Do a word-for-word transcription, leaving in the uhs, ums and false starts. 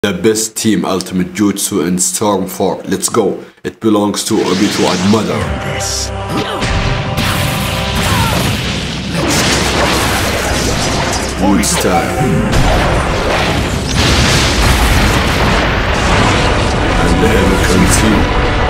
The best team, Ultimate Jutsu and Storm four. Let's go. It belongs to Obito and Mother. Wood style. And the hell can see.